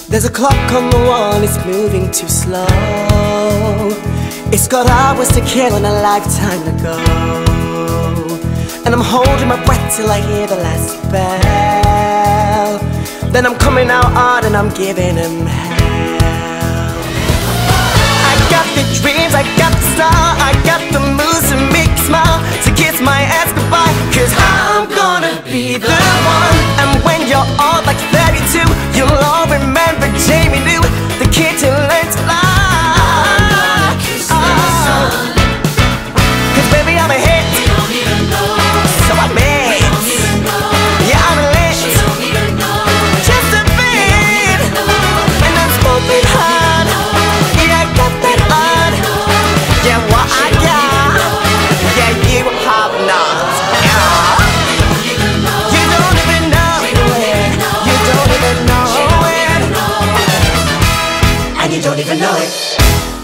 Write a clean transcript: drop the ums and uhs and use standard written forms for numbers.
There's a clock on the wall, it's moving too slow. It's got hours to kill and a lifetime to go. And I'm holding my breath till I hear the last bell. Then I'm coming out hard and I'm giving him hell. I got the dreams, I got the style, I got the moves to make you smile, to kiss my ass goodbye, 'cause I'm gonna be the one. And when you're old like 32, you'll all remember Jamie New, the kid who learned to fly. I'm gonna kiss the sun, 'cause baby I'm a hit. You don't even know. So I'm in. You don't even know. Yeah, I'm lit. You don't even know. Just a bit. And I'm smoking hard. Yeah, I got that on. Yeah, what I got. Yeah, you have not. Yeah. You don't even know it. You don't even know it. And you don't even know it.